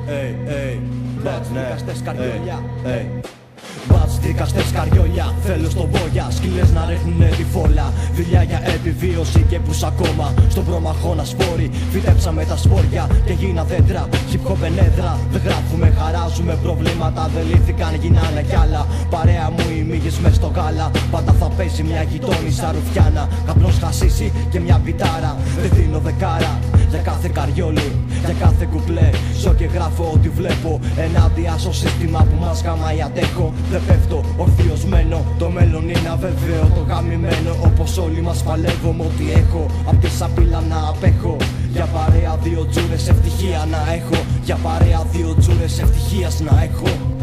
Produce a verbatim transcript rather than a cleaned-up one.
Μπατς δικαστές καριόλια. Μπατς δικαστές καριόλια. Θέλω στον Βόγια σκύλες να ρίχνουνε τη φόλα. Δουλειά για επιβίωση και πους ακόμα στον προμαχώνα σπόρι. Φυτέψαμε τα σπόρια και γίνα δέντρα. Hip hop ενέδρα. Δεν γράφουμε, χαράζουμε προβλήματα. Δεν λύθηκαν, γίνανε κι άλλα. Παρέα μου οι μύγες μες στο γάλα. Πάντα θα πέσει μια γειτόνισσα ρουφιάνα. Καπνός χασίσι και μια πιτάρα. Δεν δίνω δεκάρα για κάθε καριόλι, για κάθε κουπλέ. Ζω και γράφω ό,τι βλέπω. Ενάντια στο σύστημα που μας γαμάει αντέχω. Δεν πέφτω ορθίως μένω. Το μέλλον είναι αβεβαίο, το γαμημένο. Όπως όλοι μας παλεύω με ό,τι έχω. Απ' τη σαπίλα να απέχω. Για παρέα δύο τζούρες ευτυχία να έχω. Για παρέα δύο τζούρες ευτυχίας να έχω.